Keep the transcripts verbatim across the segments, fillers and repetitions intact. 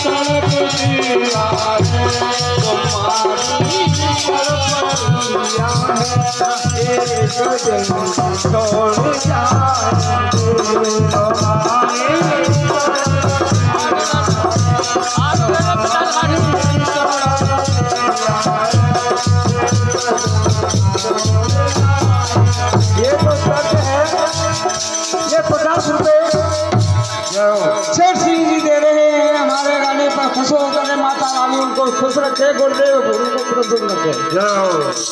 छोड़ ये तो सच है। ये पचास रुपए शेर सिंह जी दे रहे हैं हमारे गाने पर। खुश होकर माता रानी उनको खुश रखे, गुरुदेव गुरु को प्रसन्न रखे।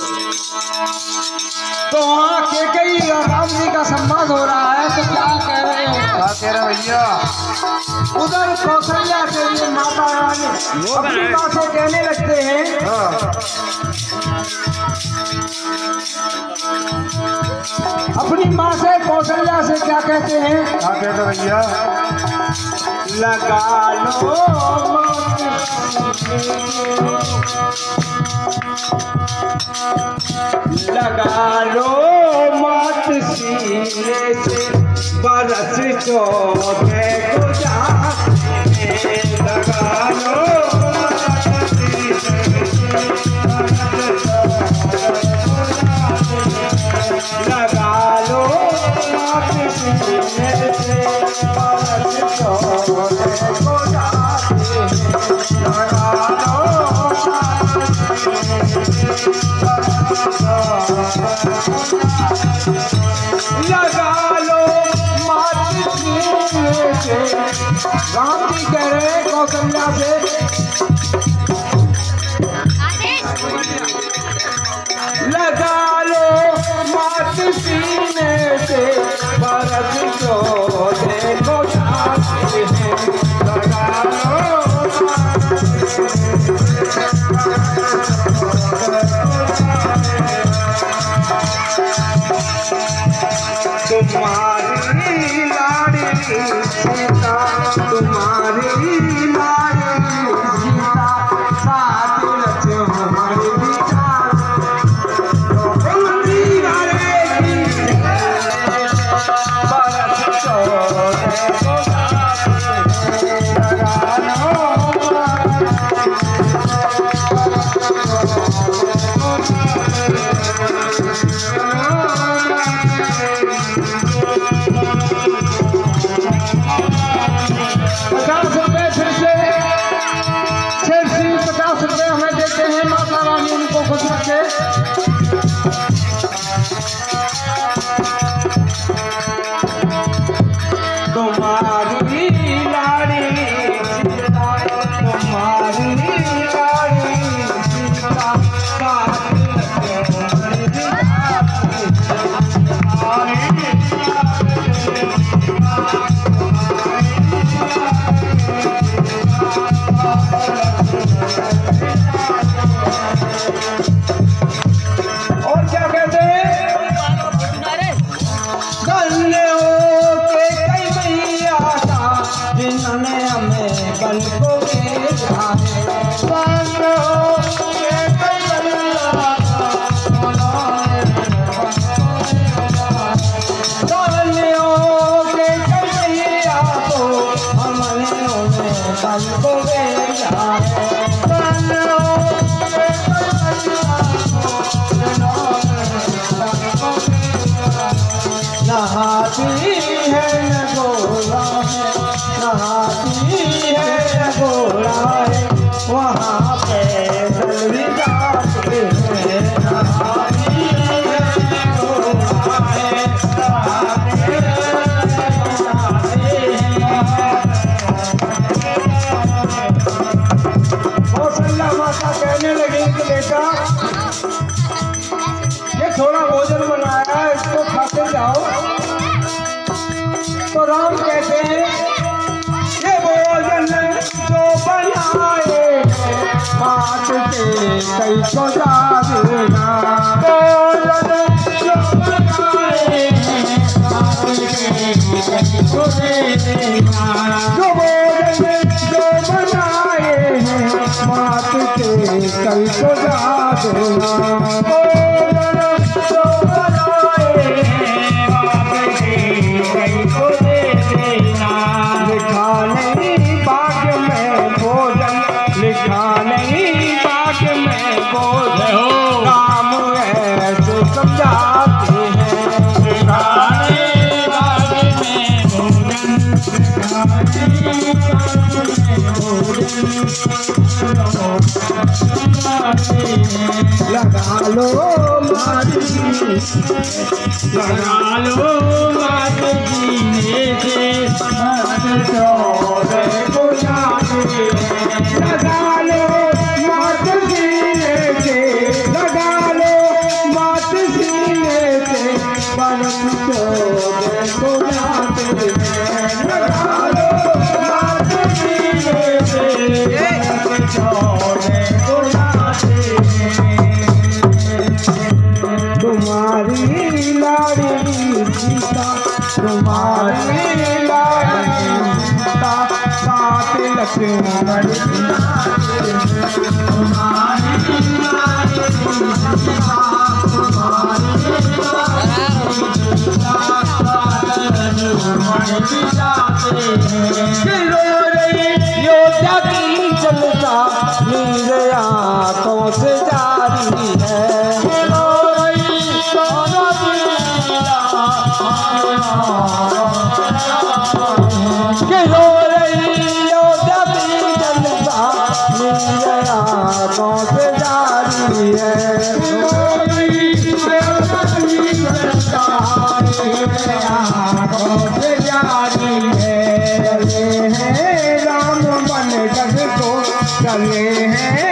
तो वहाँ के कई राम जी का सम्मान हो रहा है, तो क्या कह रहे हैं? क्या कह रहे भैया? उधर कौशल्या के लिए माता रानी अपनी बातें कहने लगते हैं। हाँ। अपनी माँ से कौशल्या से क्या कहते हैं? क्या कहते भैया? लगा लो लगा लो मत सीने से बरस चौथे को जाने। लगा लो मत सीने से बरस लगा लो मत सीने से बरस चौथे को जाने। लगा लो लगा लो मत सीने से। राम जी कह रहे हैं कौशल्या से लगा लो मत सीने से बरस चौथे को जाते हैं। लगा लो तुम्हारी लाडली सीता, तुम्हारी लाडली सीता, साथ लक्ष्मण विचार बरस चौथे को पचास रुपए फिर से शेर सिंह पचास रुपए हमें देते हैं। माता रानी उनको खुश रखे। तुम्हारी लाडली सीता, तुम्हारी लाडली सीता, साथ लक्ष्मण और क्या कहते हैं? धन्य हो के कई मैया था जिन्होंने हमें बल को भेजा है। धन्य हो के कई मैया था, धन्य हो के कई मैया तो हमने उन्हें बल को भेजा है। धन्य हो के कई नहाती है न गोला है, नहाती है न गोला है, वहाँ पैदल भी जाते हैं। नहाती है न गोला है, नहाती कौशल्या माता कहने लगी कि बेटा ये थोड़ा भोजन बनाया है, इसको खाते जाओ। तो राम कहते हैं ये भोजन जो बनाए मात के कई को जा देना। भोजन जो बनाए मात के कई को दे देना। जो भोजन जो बनाए हैं मात के कई को जा देना। लिखा नहीं भाग्य में लगा लो मात लगा लो मात जीने से मत छोड़े को जाने लगा लो मात जीने से लगा लो मात जीने से मत छोड़े को जाने लगा लो मात जीने से मत छोड़े को जाने तुम्हारी लाडली सीता तुम्हारी लाडली सीता साथ लक्ष्मण तुम्हारी लाडली सीता तुम्हारी योद्धा की चलता नीर आंखों से जारी है के रो रही योद्धा की चलता नीर आंखों से जारी है आंखों से जारी है चले हैं राम बन जग को चले हैं